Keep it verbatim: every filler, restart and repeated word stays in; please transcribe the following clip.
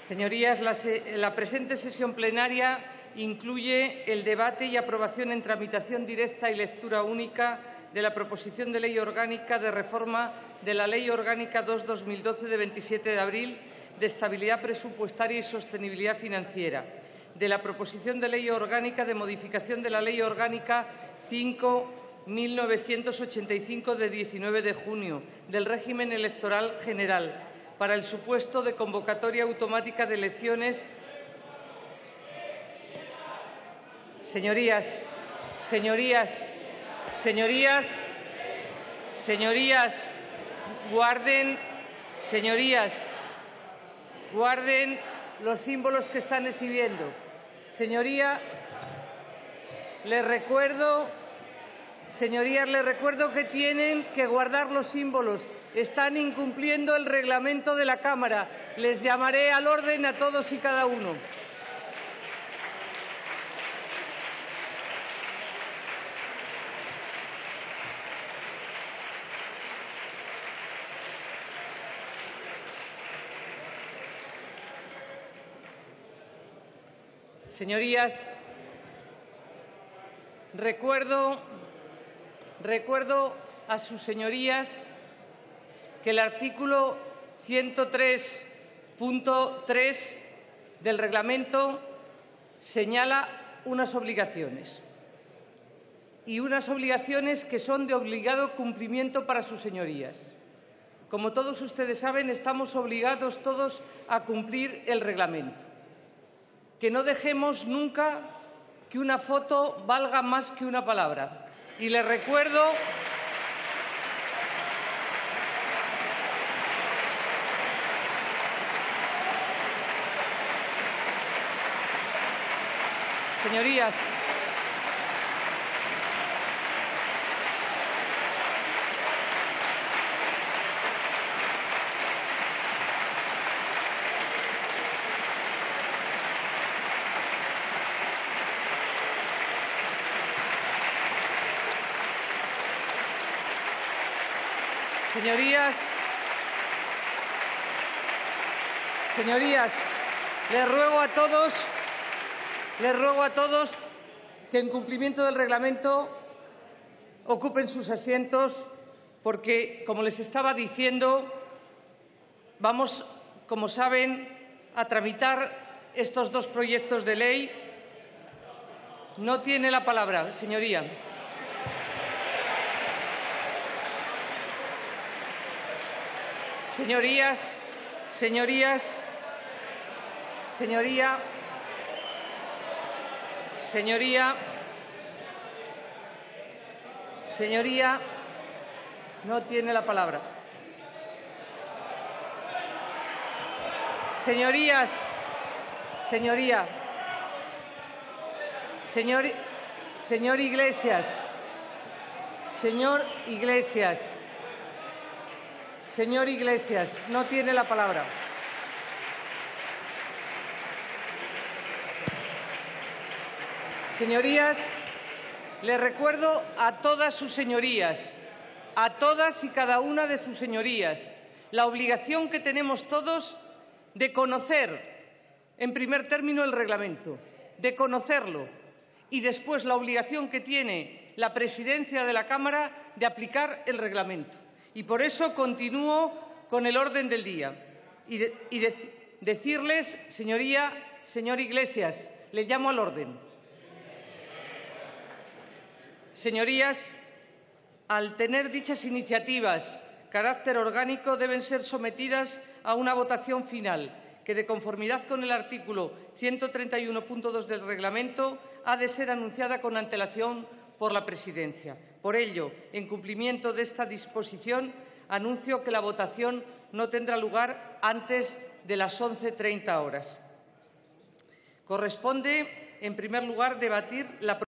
Señorías, la, la presente sesión plenaria incluye el debate y aprobación en tramitación directa y lectura única de la proposición de ley orgánica de reforma de la Ley Orgánica dos barra dos mil doce de veintisiete de abril de estabilidad presupuestaria y sostenibilidad financiera, de la proposición de ley orgánica de modificación de la Ley Orgánica cinco barra mil novecientos ochenta y cinco de diecinueve de junio del régimen electoral general para el supuesto de convocatoria automática de elecciones. Señorías, señorías, señorías, señorías, guarden, señorías, guarden los símbolos que están exhibiendo. Señoría, les recuerdo, señorías, les recuerdo que tienen que guardar los símbolos. Están incumpliendo el reglamento de la Cámara. Les llamaré al orden a todos y cada uno. Señorías, recuerdo, recuerdo a sus señorías que el artículo ciento tres punto tres del reglamento señala unas obligaciones y unas obligaciones que son de obligado cumplimiento para sus señorías. Como todos ustedes saben, estamos obligados todos a cumplir el reglamento. Que no dejemos nunca que una foto valga más que una palabra. Y les recuerdo Señorías, señorías, señorías, les ruego a todos Les ruego a todos que, en cumplimiento del reglamento, ocupen sus asientos, porque, como les estaba diciendo, vamos, como saben, a tramitar estos dos proyectos de ley. No tiene la palabra, señoría. Señorías, señorías, señoría. Señoría, señoría, no tiene la palabra. Señorías, señoría, señor, señor Iglesias, señor Iglesias, señor Iglesias, no tiene la palabra. Señorías, les recuerdo a todas sus señorías, a todas y cada una de sus señorías, la obligación que tenemos todos de conocer, en primer término, el reglamento, de conocerlo, y después la obligación que tiene la presidencia de la Cámara de aplicar el reglamento. Y por eso continúo con el orden del día. Y, de, y de, decirles, señoría, señor Iglesias, le llamo al orden. Señorías, al tener dichas iniciativas carácter orgánico, deben ser sometidas a una votación final, que, de conformidad con el artículo ciento treinta y uno punto dos del reglamento, ha de ser anunciada con antelación por la Presidencia. Por ello, en cumplimiento de esta disposición, anuncio que la votación no tendrá lugar antes de las once treinta horas. Corresponde, en primer lugar, debatir la